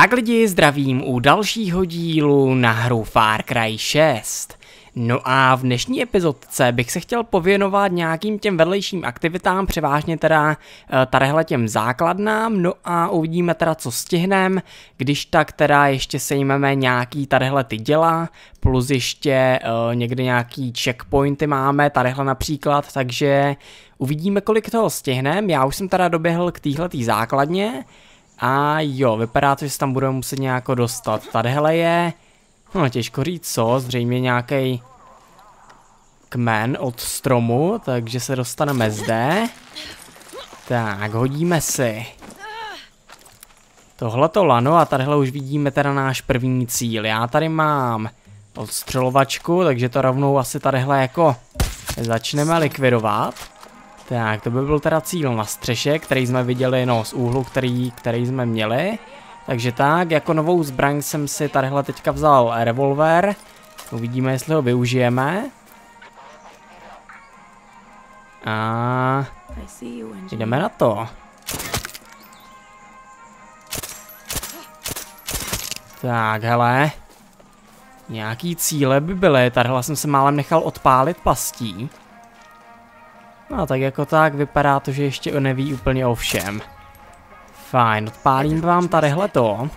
Tak lidi, zdravím u dalšího dílu na hru Far Cry 6. No a v dnešní epizodce bych se chtěl pověnovat nějakým těm vedlejším aktivitám, převážně teda tadyhle těm základnám, no a uvidíme teda co stihnem, když tak teda ještě sejmeme nějaký tadyhle ty děla, plus ještě někde nějaký checkpointy máme, tadyhle například, takže uvidíme kolik toho stihnem. Já už jsem teda doběhl k téhletý základně a jo, vypadá to, že se tam budeme muset nějak dostat. Tadyhle je, no těžko říct co, zřejmě nějaký kmen od stromu, takže se dostaneme zde. Tak, hodíme si tohleto lano a tadyhle už vidíme teda náš první cíl. Já tady mám odstřelovačku, takže to rovnou asi tadyhle jako začneme likvidovat. Tak, to by byl teda cíl na střeše, který jsme viděli no, z úhlu, který jsme měli. Takže tak, jako novou zbraň jsem si tadyhle teďka vzal revolver. Uvidíme, jestli ho využijeme. A jdeme na to. Tak, hele. Nějaký cíle by byly, tadyhle jsem se málem nechal odpálit pastí. No tak jako tak vypadá to, že ještě neví úplně o všem. Fajn, odpálím vám tadyhle to.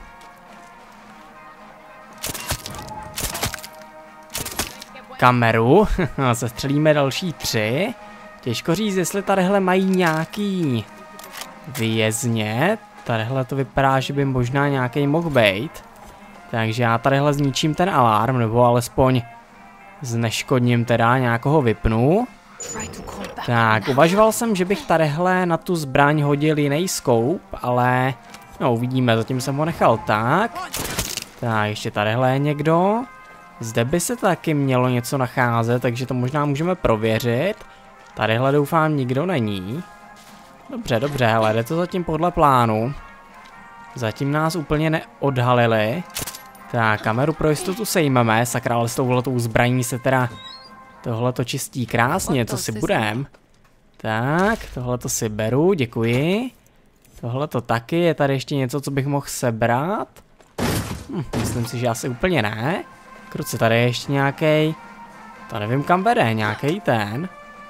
Kameru, sestřelíme další 3. Těžko říct, jestli tadyhle mají nějaký vězně. Tadyhle to vypadá, že by možná nějaký mohl být. Takže já tadyhle zničím ten alarm, nebo alespoň zneškodním teda, nějakoho vypnu. Tak, uvažoval jsem, že bych tadyhle na tu zbraň hodil jiný scope, ale no uvidíme, zatím jsem ho nechal tak. Tak, ještě tadyhle je někdo. Zde by se taky mělo něco nacházet, takže to možná můžeme prověřit. Tadyhle doufám nikdo není. Dobře, dobře, hele, jde to zatím podle plánu. Zatím nás úplně neodhalili. Tak, kameru pro jistotu sejmeme, sakra, ale s touhletou zbraní se teda tohleto čistí krásně, co si budem. Tak, tohleto si beru, děkuji. Tohleto taky, je tady ještě něco, co bych mohl sebrat. Myslím si, že asi úplně ne. Kruce, tady je ještě nějaký. To nevím kam vede, nějaký ten.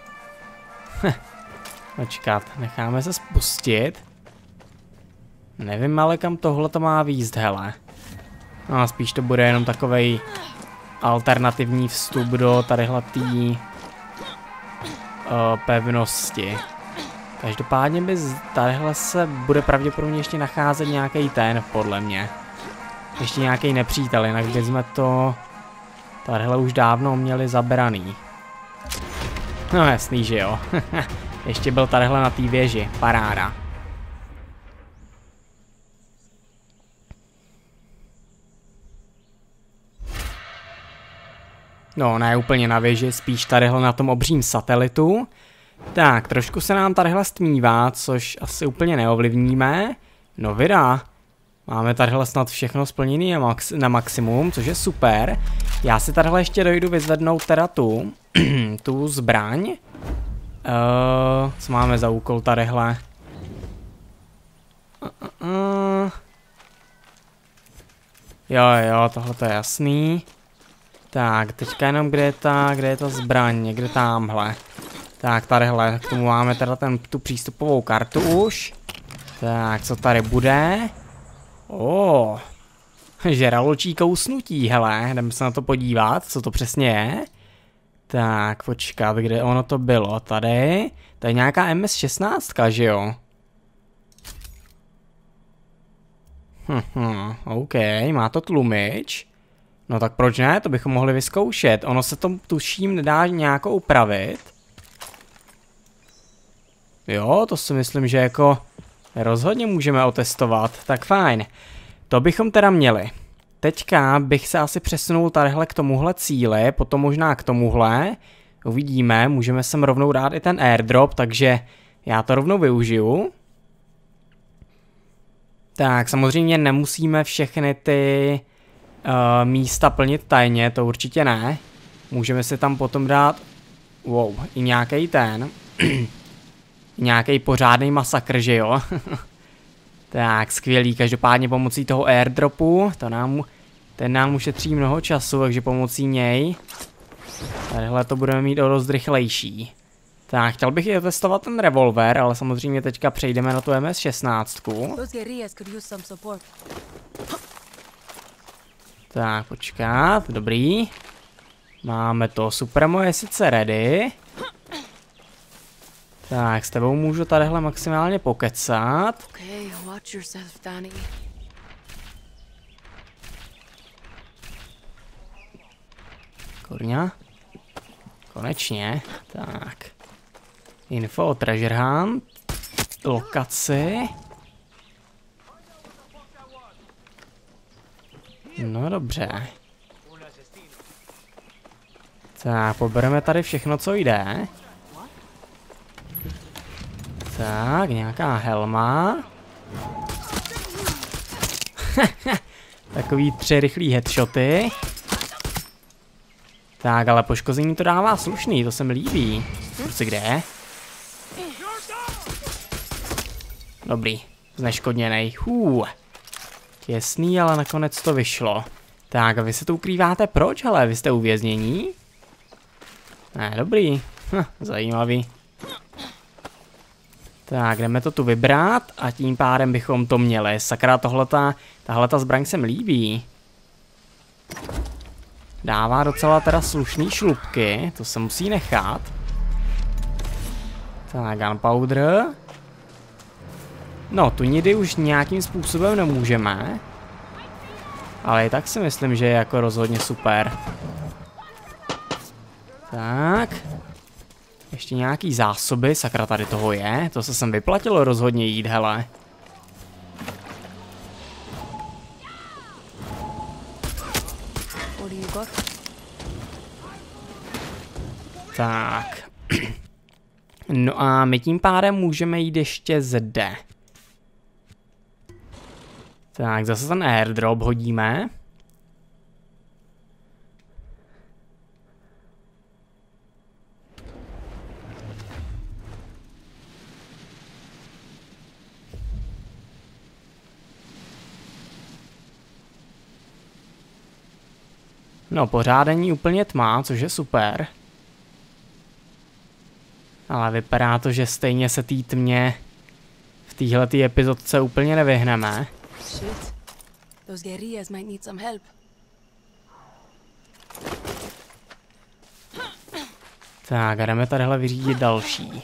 Počkat, necháme se spustit. Nevím ale kam tohleto má výjist, hele. No spíš to bude jenom takovej alternativní vstup do tadyhletý pevnosti. Každopádně by tadyhle se bude pravděpodobně ještě nacházet nějaký ten, podle mě. Ještě nějaký nepřítel, jinak bychom to tadyhle už dávno měli zabraný. No jasný, že jo. Ještě byl tadyhle na té věži, paráda. No, ne úplně na věži, spíš tadyhle na tom obřím satelitu. Tak, trošku se nám tadyhle stmívá, což asi úplně neovlivníme. No vydá. Máme tadyhle snad všechno splněné na maximum, což je super. Já si tadyhle ještě dojdu vyzvednout teda tu zbraň. Co máme za úkol tadyhle? Jo, tohle to je jasný. Tak, teďka jenom kde je ta zbraň, někde tamhle. Tak, tadyhle, k tomu máme teda tu přístupovou kartu už. Tak, co tady bude? Žraločí kousnutí, hele, jdeme se na to podívat, co to přesně je. Tak, počkat, kde ono to bylo, tady. To je nějaká MS-16, že jo? OK, má to tlumič. No tak proč ne, to bychom mohli vyzkoušet, ono se to tuším nedá nějak upravit. Jo, to si myslím, že jako rozhodně můžeme otestovat, tak fajn. To bychom teda měli. Teďka bych se asi přesunul tadyhle k tomuhle cíli, potom možná k tomuhle. Uvidíme, můžeme sem rovnou dát i ten airdrop, takže já to rovnou využiju. Tak, samozřejmě nemusíme všechny ty místa plnit tajně, to určitě ne. Můžeme si tam potom dát, i nějaký ten, nějaký pořádný masakr, že jo? Tak, skvělý, každopádně pomocí toho airdropu, ten nám ušetří mnoho času, takže pomocí něj tadyhle to budeme mít o dost rychlejší. Tak, chtěl bych i testovat ten revolver, ale samozřejmě teďka přejdeme na tu MS-16. Tak, počkat, dobrý. Máme to, Supremo je sice ready. Tak, s tebou můžu tadyhle maximálně pokecat. Kurňa. Konečně. Tak. Info o Treasure Hunt. Lokaci. No dobře. Tak, pobereme tady všechno, co jde. Tak, nějaká helma. Takový 3 rychlý headshoty. Tak, ale poškození to dává slušný, to se mi líbí. Prostě kde? Dobrý, zneškodněnej. Těsný, ale nakonec to vyšlo. Tak, a vy se tu ukrýváte proč, hele? Vy jste uvěznění? Ne, dobrý. Zajímavý. Tak, jdeme to tu vybrat a tím pádem bychom to měli. Sakra, tahleta zbraň se mi líbí. Dává docela teda slušný šlupky, to se musí nechat. Tak, gunpowder. No, tu nidy už nějakým způsobem nemůžeme. Ale i tak si myslím, že je jako rozhodně super. Tak. Ještě nějaký zásoby, sakra, tady toho je. To se sem vyplatilo rozhodně jít, hele. Tak. No a my tím pádem můžeme jít ještě zde. Tak, zase ten airdrop hodíme. No, pořád není úplně tma, což je super. Ale vypadá to, že stejně se té tmě v téhletý epizodce úplně nevyhneme. Tak, a jdeme tadyhle vyřídit další.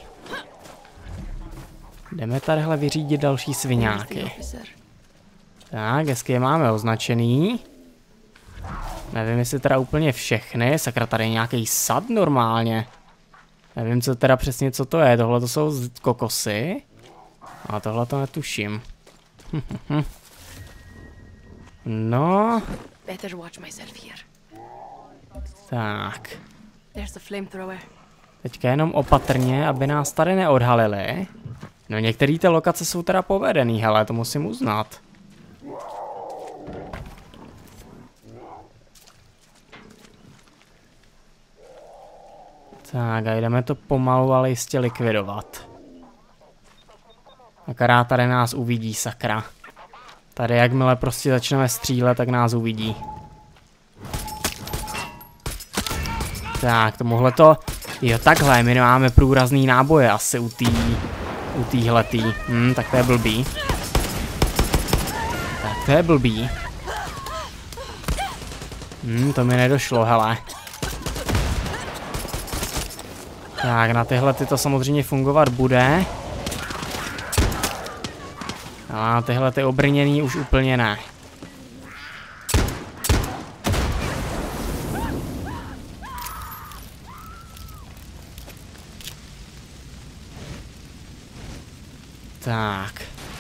Jdeme tadyhle vyřídit další sviňáky. Tak, hezky je máme označený. Nevím, jestli teda úplně všechny. Sakra, tady je nějaký sad normálně. Nevím, co teda přesně, co to je. Tohle to jsou kokosy. A tohle to netuším. No. Tak. Teďka jenom opatrně, aby nás tady neodhalili. No, některé ty lokace jsou teda povedený, hele, to musím uznat. Tak a jdeme to pomalu, ale jistě likvidovat. Akorát tady nás uvidí, sakra. Tady jakmile prostě začneme střílet, tak nás uvidí. Tak, tomuhleto... Jo, takhle, my nemáme průrazný náboje asi u téhletý. Tak to je blbý. Tak to je blbý. To mi nedošlo, hele. Tak, na tyhle to samozřejmě fungovat bude. A na tyhle ty obrněný už úplně ne. Tak.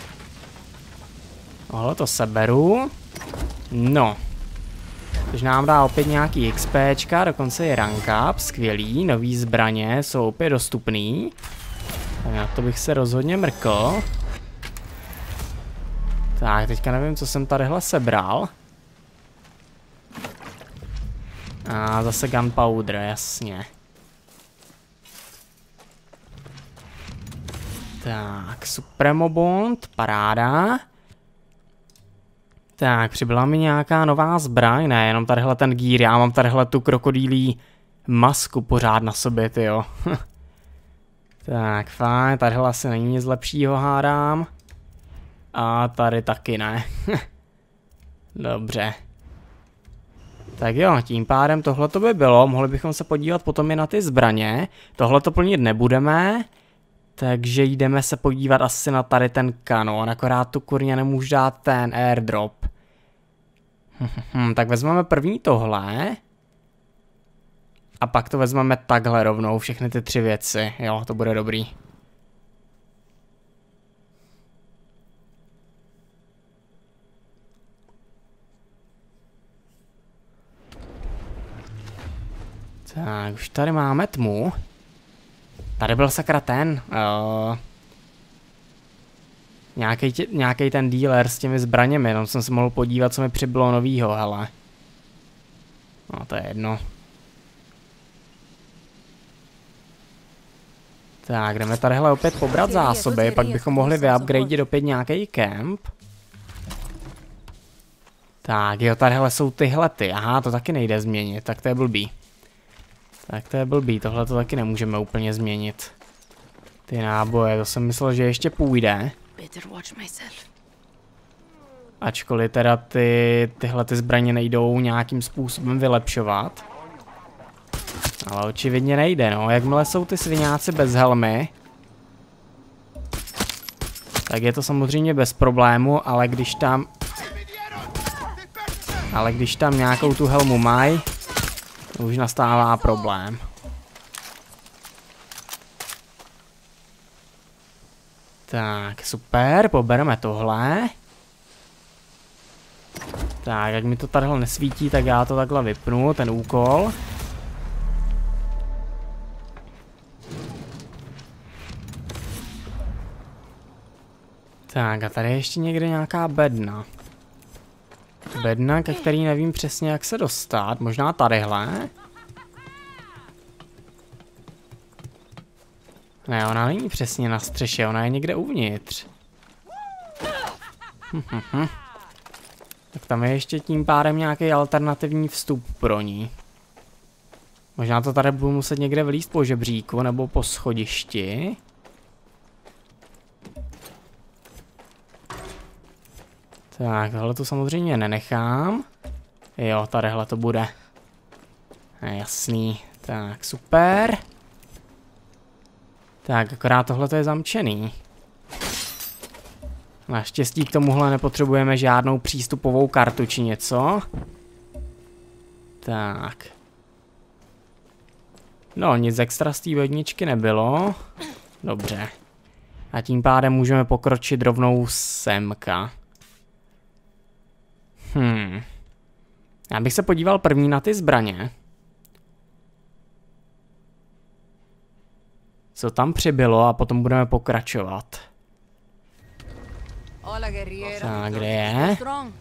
Tohle to seberu. No. Což nám dá opět nějaký XPčka, dokonce je rank up, skvělý, nový zbraně jsou opět dostupný. Tak na to bych se rozhodně mrkl. Tak, teďka nevím, co jsem tadyhle sebral. A zase gunpowder, jasně. Tak, Supremo Bond, paráda. Tak, přibyla mi nějaká nová zbraň, ne, jenom tadyhle ten gír, já mám tadyhle tu krokodýlí masku pořád na sobě, tyjo. Tak, fajn, tadyhle asi není nic lepšího, hádám. A tady taky ne. Dobře. Tak jo, tím pádem tohle to by bylo, mohli bychom se podívat potom i na ty zbraně. Tohle to plnit nebudeme, takže jdeme se podívat asi na tady ten kanon, akorát tu kurně nemůžu dát ten airdrop. Tak vezmeme první tohle. A pak to vezmeme takhle rovnou, všechny ty 3 věci, jo, to bude dobrý. Tak, už tady máme tmu. Tady byl sakra ten. Nějaký ten dealer s těmi zbraněmi, jenom jsem se mohl podívat, co mi přibylo novýho, hele. No, to je jedno. Tak, jdeme tadyhle opět pobrat zásoby, pak bychom mohli vyupgradit opět nějaký kemp. Tak, jo, tadyhle jsou tyhle ty. Aha, to taky nejde změnit, tak to je blbý. Tohle to taky nemůžeme úplně změnit. Ty náboje, to jsem myslel, že ještě půjde. Ačkoliv teda tyhle ty zbraně nejdou nějakým způsobem vylepšovat. Ale očividně nejde, no. Jakmile jsou ty sviňáci bez helmy, tak je to samozřejmě bez problému, ale když tam nějakou tu helmu mají, už nastává problém. Tak, super, pobereme tohle. Tak, jak mi to tadyhle nesvítí, tak já to takhle vypnu, ten úkol. Tak, a tady je ještě někde nějaká bedna. Bedna, ke který nevím přesně, jak se dostat. Možná tadyhle. Ne, ona není přesně na střeše, ona je někde uvnitř. Tak tam je ještě tím pádem nějaký alternativní vstup pro ní. Možná to tady budu muset někde vylízt po žebříku nebo po schodišti. Tak, tohle tu samozřejmě nenechám. Jo, tadyhle to bude. Jasný. Tak, super. Tak, akorát tohle je zamčený. Naštěstí k tomuhle nepotřebujeme žádnou přístupovou kartu či něco. Tak. No, nic extra z té vodničky nebylo. Dobře. A tím pádem můžeme pokročit rovnou semka. Já bych se podíval první na ty zbraně. Co tam přibylo a potom budeme pokračovat. Tak, kde je?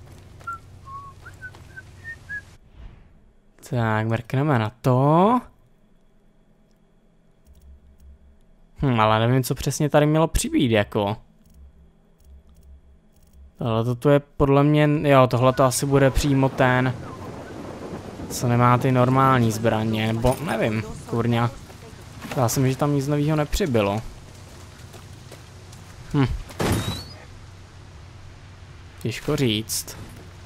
Tak, mrkneme na to. Ale nevím, co přesně tady mělo přibýt, jako. Tohle tu je podle mě, jo, tohle to asi bude přímo ten, co nemá ty normální zbraně, nebo nevím, kurňa. Já jsem, že tam nic nového nepřibylo. Těžko říct.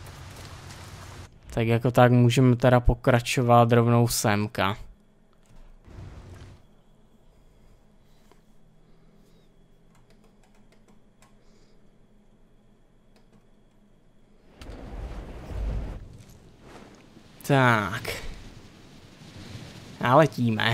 Tak jako tak můžeme teda pokračovat rovnou semka. Tak. A letíme.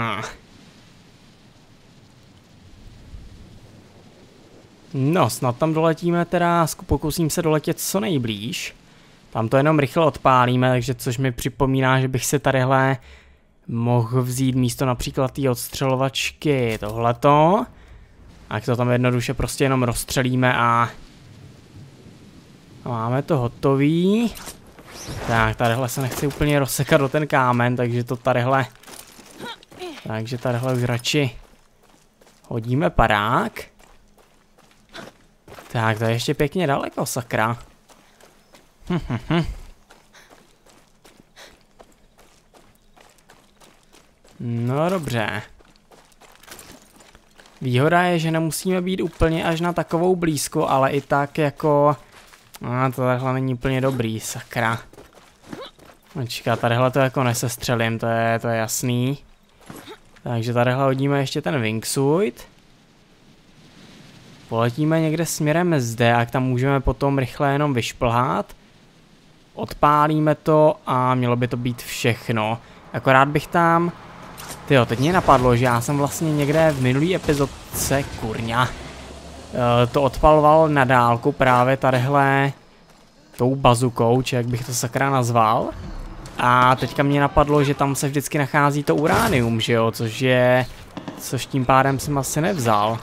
No, snad tam doletíme teda, pokusím se doletět co nejblíž. Tam to jenom rychle odpálíme, takže což mi připomíná, že bych se tadyhle mohl vzít místo například té odstřelovačky tohleto. A to tam jednoduše prostě jenom rozstřelíme a máme to hotový. Tak, tadyhle se nechci úplně rozsekat do ten kámen, takže to tadyhle... Takže tadyhle už radši hodíme parák. Tak, to je ještě pěkně daleko, sakra. No dobře. Výhoda je, že nemusíme být úplně až na takovou blízku, ale i tak jako... to takhle není úplně dobrý, sakra. Počkat, tadyhle to jako nesestřelím, to je jasný. Takže tadyhle hodíme ještě ten wingsuit. Poletíme někde směrem zde, a tam můžeme potom rychle jenom vyšplhat. Odpálíme to a mělo by to být všechno. Akorát bych tam... Tyjo, teď mě napadlo, že já jsem vlastně někde v minulý epizodce, kurňa, to odpaloval na dálku právě tadyhle tou bazukou, či jak bych to sakra nazval. A teďka mě napadlo, že tam se vždycky nachází to uránium, že jo, což tím pádem jsem asi nevzal.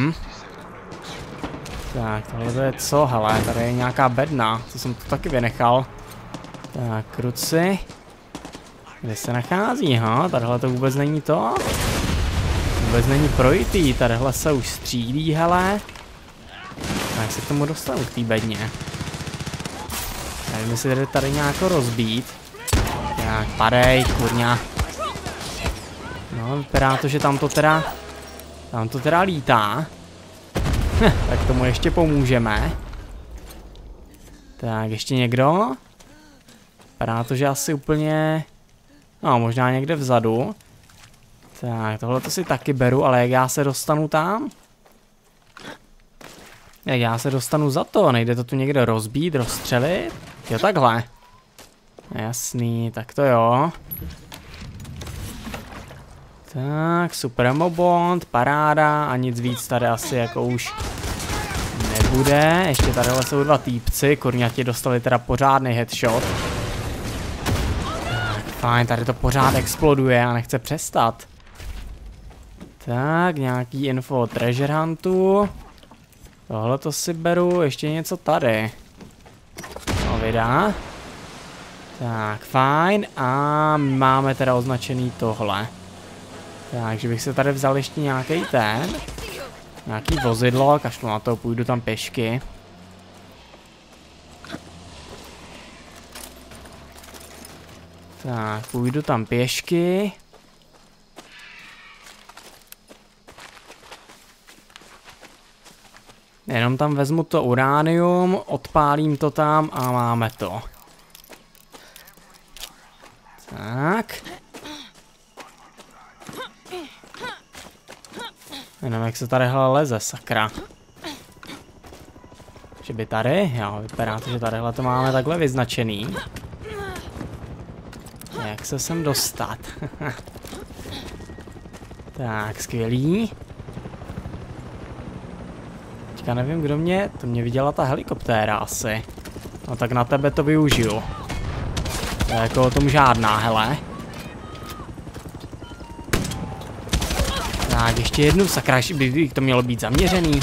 Tak, tohle to je co, hele, tady je nějaká bedna, co jsem tu taky vynechal. Tak, kruci. Kde se nachází, tadyhle to vůbec není to. Vůbec není projitý, tadyhle se už střílí, hele. Tak se k tomu dostanu, k té bedně. Nevím, jestli tady nějak rozbít. Tak, padej, kurňa. No, vypadá to, že tam to teda lítá. Tak tomu ještě pomůžeme. Tak, ještě někdo? Vypadá to, že asi úplně... No, možná někde vzadu. Tak, tohle to si taky beru, ale jak já se dostanu tam? Jak já se dostanu za to? Nejde to tu někde rozbít, rozstřelit? Jo, takhle. Jasný, tak to jo. Tak, super mobond, paráda a nic víc tady asi jako už nebude. Ještě tadyhle jsou dva týpci, kurňati dostali teda pořádný headshot. Tak, fajn, tady to pořád exploduje a nechce přestat. Tak, nějaký info o treasure huntu. Tohle to si beru, ještě něco tady. No, vydá. Tak, fajn. A máme teda označený tohle. Takže bych se tady vzal ještě nějaký nějaký vozidlo, kašlu na to, půjdu tam pěšky. Tak, půjdu tam pěšky. Jenom tam vezmu to uránium, odpálím to tam a máme to. Tak. Jenom jak se tadyhle leze, sakra. Že by tady? Jo, vypadá to, že tadyhle to máme takhle vyznačený. Jak se sem dostat? Tak, skvělý. Teďka nevím, kdo mě... To mě viděla ta helikoptéra asi. No tak na tebe to využiju. To je jako o tom žádná, hele. Tak, ještě jednu, sakra, by to mělo být zaměřený.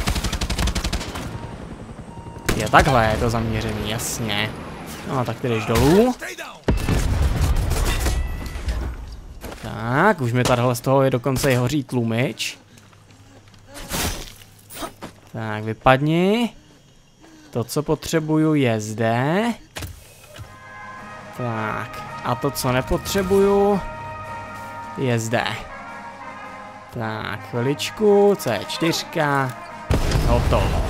Je takhle, je to zaměřený, jasně. No, tak ty jdeš dolů. Tak, už mi tadyhle z toho je dokonce i hoří tlumič. Tak, vypadni. To, co potřebuju, je zde. Tak, a to, co nepotřebuju, je zde. Tak, chviličku, C4, hotovo.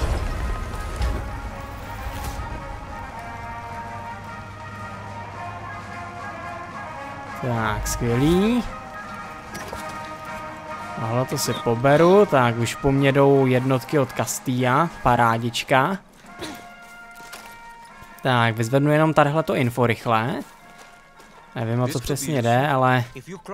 Tak, skvělý. Tohle to si poberu, tak už po mně jdou jednotky od Castilla, parádička. Tak, vyzvednu jenom tadyhleto info rychle. Nevím, o co přesně jde, ale...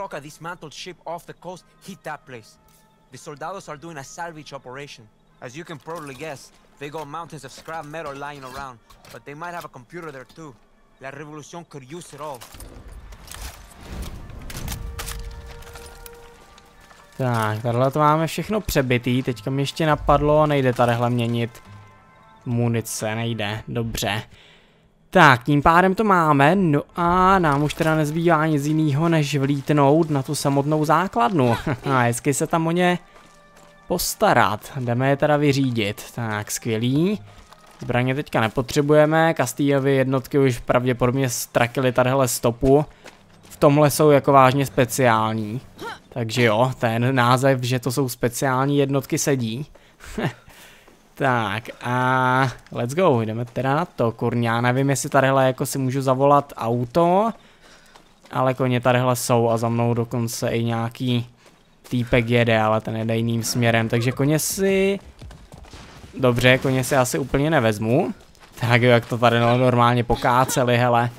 Tak, tadyhle to máme všechno přebitý, teďka mi ještě napadlo, nejde tadyhle měnit munice, nejde, dobře. Tak, tím pádem to máme, no a nám už teda nezbývá nic jiného, než vlítnout na tu samotnou základnu. A hezky se tam o ně postarat, jdeme je teda vyřídit. Tak, skvělý. Zbraně teďka nepotřebujeme, Castillovy jednotky už pravděpodobně ztratily tadyhle stopu. V tomhle jsou jako vážně speciální. Takže jo, ten název, že to jsou speciální jednotky, sedí. Tak a let's go, jdeme teda na to, kurňa, nevím jestli tadyhle jako si můžu zavolat auto. Ale koně tadyhle jsou a za mnou dokonce i nějaký týpek jede, ale ten jede jiným směrem, takže koně si... Dobře, koně si asi úplně nevezmu. Tak jo, jak to tady normálně pokáceli, hele.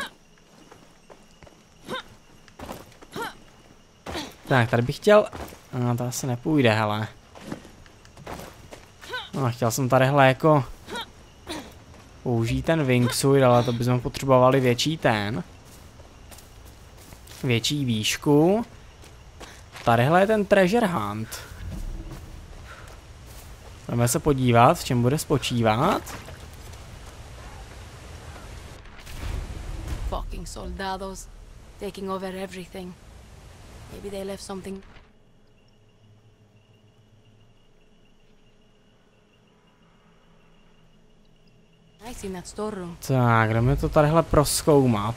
Tak, tady bych chtěl... No, to asi nepůjde, hele. No, chtěl jsem tadyhle jako... použít ten wingsuit, ale to bychom potřebovali větší větší výšku. Tadyhle je ten treasure hunt. Jdeme se podívat, v čem bude spočívat. Fucking soldados taking over everything. Maybe they left something. Nice in that storeroom. Tak, jdeme to tadyhle prozkoumat.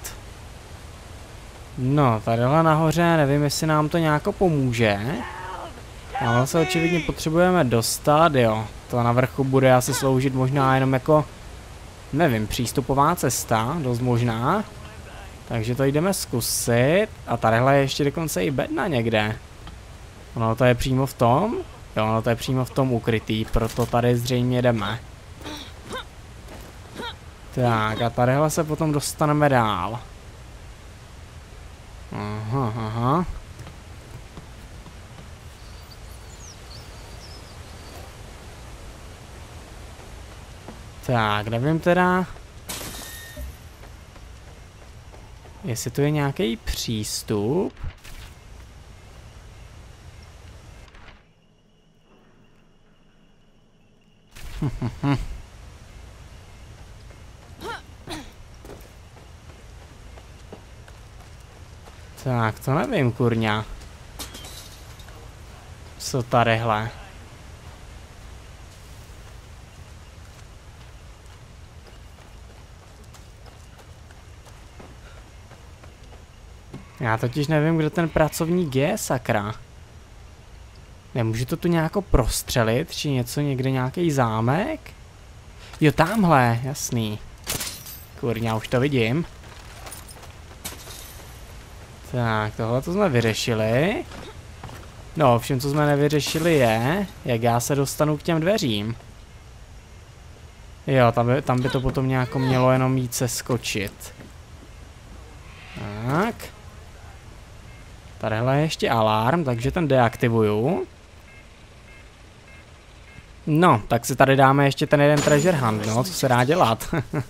No, tadyhle nahoře, nevím, jestli nám to nějako pomůže. Ale se očividně potřebujeme dostat, jo. To na vrchu bude asi sloužit možná jenom jako, nevím, přístupová cesta, dost možná. Takže to jdeme zkusit. A tadyhle je ještě dokonce i bedna někde. Ono to je přímo v tom? Jo, ono to je přímo v tom ukrytý, proto tady zřejmě jdeme. Tak a tadyhle se potom dostaneme dál. Aha, aha. Tak, nevím teda, jestli tu je nějaký přístup. Tak, to nevím, kurňa. Co tadyhle? Já totiž nevím, kde ten pracovník je, sakra. Nemůžu to tu nějako prostřelit, či něco, někde nějaký zámek? Jo, tamhle, jasný. Kurňa, už to vidím. Tak, tohle to jsme vyřešili. No, všem, co jsme nevyřešili je, jak já se dostanu k těm dveřím. Jo, tam by to potom nějako mělo jenom jít se skočit. Tak. Tadyhle je ještě alarm, takže ten deaktivuju. No, tak si tady dáme ještě ten jeden treasure hunt, no, co se dá dělat.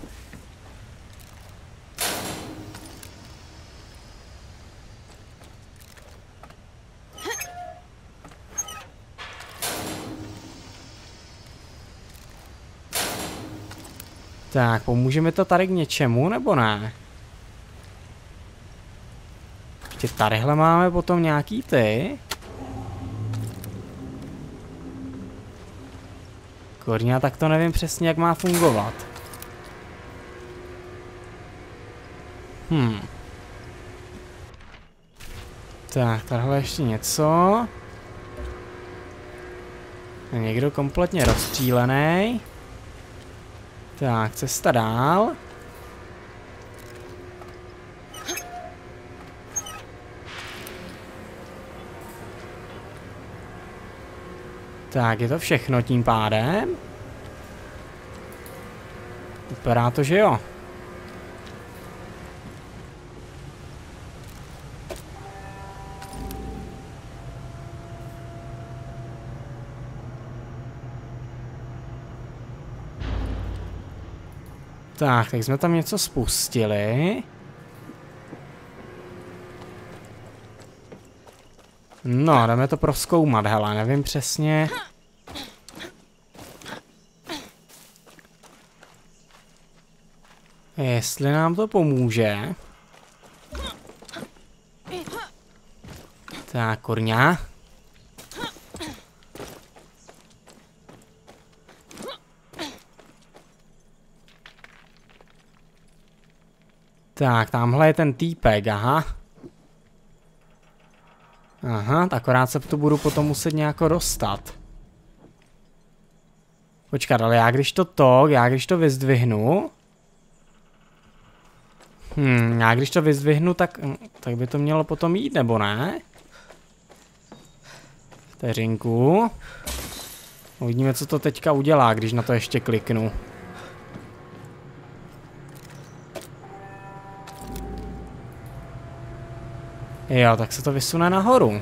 Tak, pomůže mi to tady k něčemu, nebo ne? Ještě tadyhle máme potom nějaký ty. Kurňa, tak to nevím přesně, jak má fungovat. Tak, tadyhle ještě něco. Je někdo kompletně rozstřílený. Tak, cesta dál. Tak, je to všechno tím pádem. Vypadá to, že jo. Tak, tak jsme tam něco spustili. No, jdeme to prozkoumat, hele, nevím přesně. Jestli nám to pomůže. Tak, kurňa. Tak, tamhle je ten týpek, aha. Aha, akorát se tu budu potom muset nějak dostat. Počkat, ale já když to vyzdvihnu... já když to vyzdvihnu, tak by to mělo potom jít, nebo ne? Vteřinku. Uvidíme, co to teďka udělá, když na to ještě kliknu. Jo, tak se to vysune nahoru.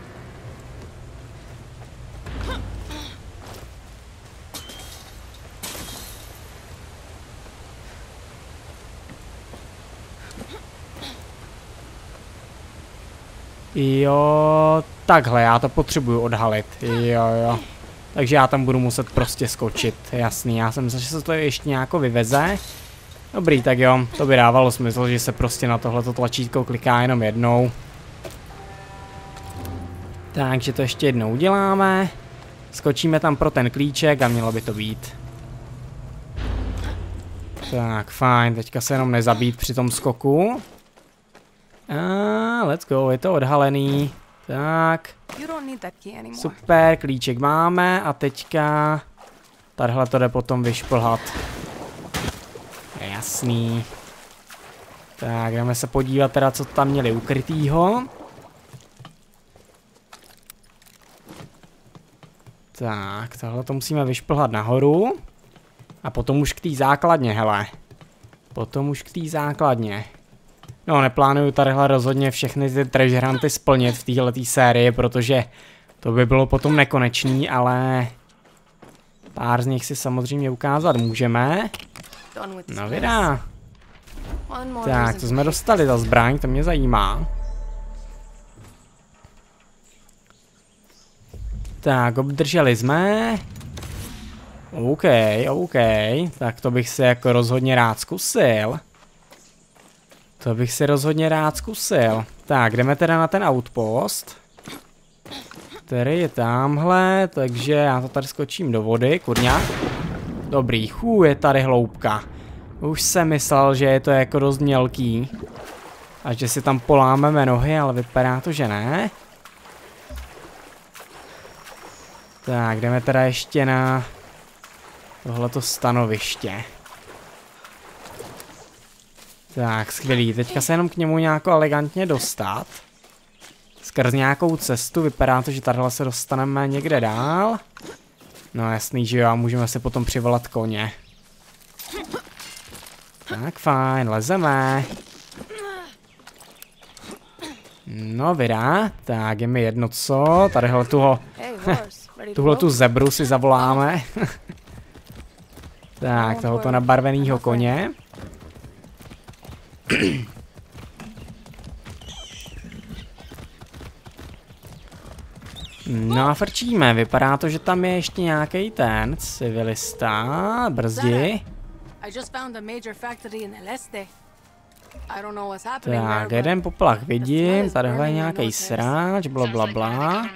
Jo, takhle, já to potřebuju odhalit. Jo. Takže já tam budu muset prostě skočit, jasný, já jsem myslel, že se to ještě nějako vyveze. Dobrý, tak jo, to by dávalo smysl, že se prostě na tohleto tlačítko kliká jenom jednou. Takže to ještě jednou uděláme. Skočíme tam pro ten klíček a mělo by to být. Tak, fajn, teďka se jenom nezabít při tom skoku. Let's go, je to odhalený. Tak. Super, klíček máme a teďka... Tadyhle to jde potom vyšplhat. Jasný. Tak, jdeme se podívat teda, co tam měli ukrytýho. Tak, tohle to musíme vyšplhat nahoru. A potom už k té základně, hele. Potom už k té základně. No, neplánuju tadyhle rozhodně všechny ty treasure hunty splnit v této sérii, protože to by bylo potom nekonečný, ale pár z nich si samozřejmě ukázat můžeme. No vydá. Tak, co jsme dostali za zbraň, to mě zajímá. Tak, obdrželi jsme. OK, tak to bych si jako rozhodně rád zkusil. Tak, jdeme teda na ten outpost, který je tamhle, takže já to tady skočím do vody, kurňa. Dobrý, je tady hloubka. Už jsem myslel, že je to jako dost mělký. A že si tam polámeme nohy, ale vypadá to, že ne. Tak, jdeme teda ještě na tohleto stanoviště. Tak, skvělý. Teďka se jenom k němu nějak elegantně dostat. Skrz nějakou cestu. Vypadá to, že tadyhle se dostaneme někde dál. No jasný, že jo, a můžeme si potom přivolat koně. Tak fajn, lezeme. No vydá. Tak, je mi jedno co. Tadyhle tuhletu zebru si zavoláme. Tak, tohoto nabarvenýho koně. No a frčíme, vypadá to, že tam je ještě nějaký ten civilista, brzdi. Tak, jeden poplach vidím, tadyhle je nějaký sráč, blablabla.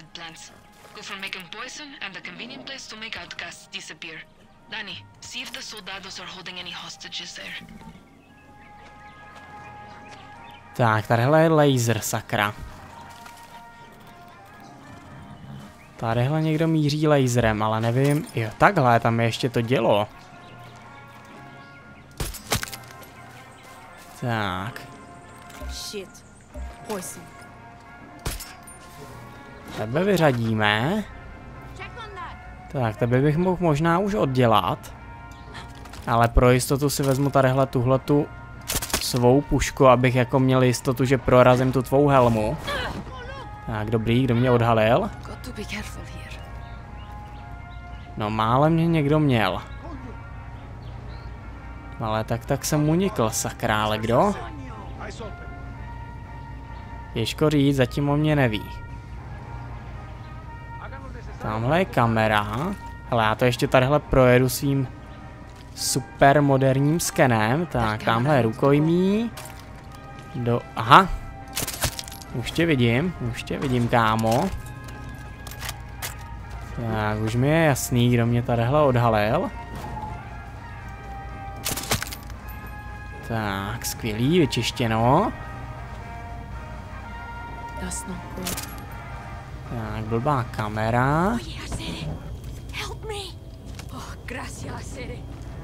Tak, tadyhle je laser, sakra. Tadyhle někdo míří laserem, ale nevím. Jo, takhle, tam je ještě to dělo. Tak. Tebe vyřadíme. Tak, tebe bych mohl možná už oddělat. Ale pro jistotu si vezmu tadyhle tuhletu svou pušku, abych jako měl jistotu, že prorazím tu tvou helmu. Tak, dobrý, kdo mě odhalil? No, málem mě někdo měl. Ale tak jsem unikl, sakra, ale kdo? Těžko říct, zatím o mě neví. Tamhle je kamera. Hele, já to ještě tadyhle projedu svým super moderním skenem. Tak, tamhle je rukojmí. Aha. Už tě vidím, kámo. Tak, už mi je jasný, kdo mě tadyhle odhalil. Tak, skvělý, vyčištěno. That's not good. Tak, blbá kamera. Oye, Acere, help me. Oh, gracias, Acere.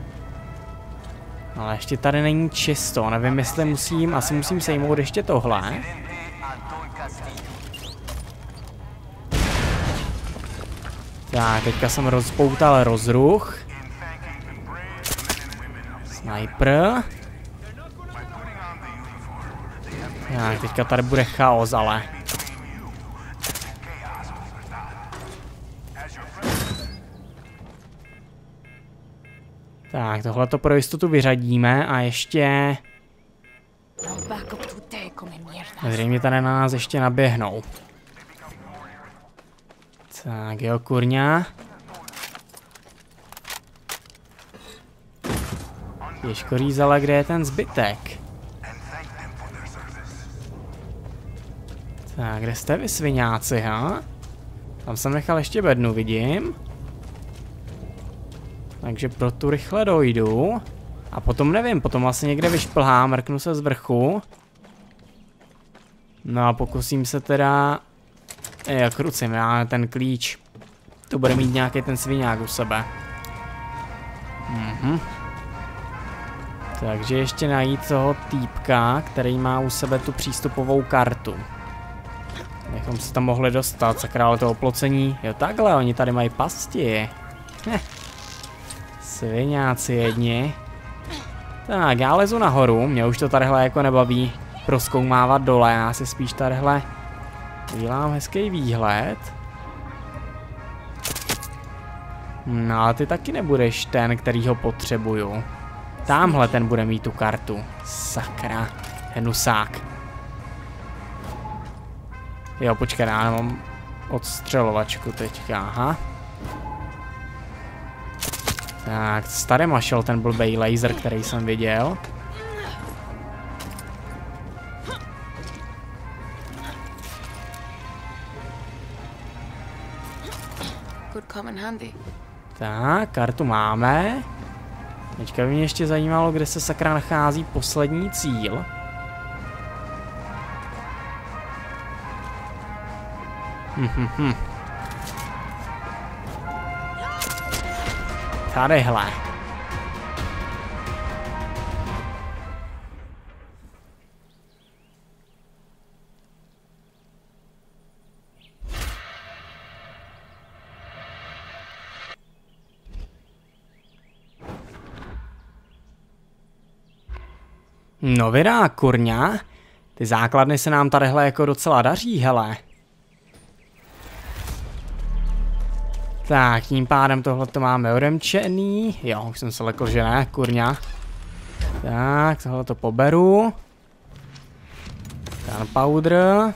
Ale ještě tady není čisto, nevím, jestli asi musím sejmout ještě tohle. Tak, teďka jsem rozpoutal rozruch. Sniper. Tak, teďka tady bude chaos, ale. Tak, tohle to pro jistotu vyřadíme a ještě... Zřejmě tady na nás ještě naběhnou. Tak jo, kurňa. Těžko říct, ale kde je ten zbytek? Tak, kde jste vy sviňáci, ha? Tam jsem nechal ještě bednu, vidím. Takže pro tu rychle dojdu. A potom nevím, potom vlastně někde vyšplhám, mrknu se z vrchu. No a pokusím se teda... Jak rucím, já ten klíč. To bude mít nějaký ten sviňák u sebe. Takže ještě najít toho týpka, který má u sebe tu přístupovou kartu. Abychom se tam mohli dostat, sakra, ale to oplocení. Jo takhle, oni tady mají pasti. Sviňáci jedni. Tak, já lezu nahoru, mě už to tadyhle jako nebaví prozkoumávat dole, já si spíš tadyhle dělám hezký výhled. No ale ty taky nebudeš ten, který ho potřebuju. Támhle ten bude mít tu kartu. Sakra, hnusák. Jo, počkej, já mám odstřelovačku teďka, aha. Tak, staré mašel ten blbej laser, který jsem viděl. Tak, kartu máme. Teďka by mě ještě zajímalo, kde se sakra nachází poslední cíl. Tadyhle. No vydá, kurňa. Ty základny se nám tadyhle jako docela daří, hele. Tak, tím pádem tohle to máme odemčený. Jo, už jsem se lekl, že ne, kurňa. Tak, tohle to poberu. Gunpowder.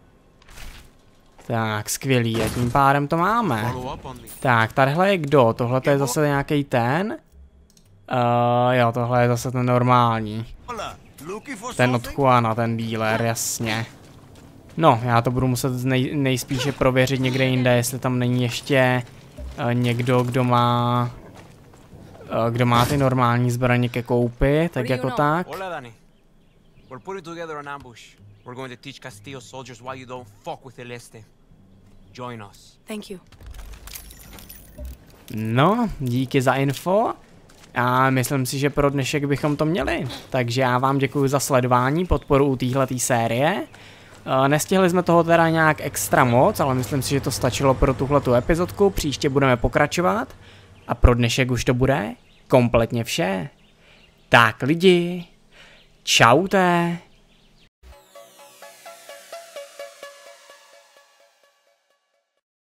Tak, skvělý, a tím pádem to máme. Tak, tadyhle je kdo? Tohle je zase nějaký ten? Jo, tohle je zase ten normální. Ten od Juana, ten dealer, jasně. No, já to budu muset nejspíše prověřit někde jinde, jestli tam není ještě někdo, kdo má ty normální zbraně ke koupi, tak jako tak. No, díky za info. A myslím si, že pro dnešek bychom to měli. Takže já vám děkuji za sledování, podporu u téhletý série. Nestihli jsme toho teda nějak extra moc, ale myslím si, že to stačilo pro tuhletu epizodku. Příště budeme pokračovat. A pro dnešek už to bude kompletně vše. Tak lidi, čaute.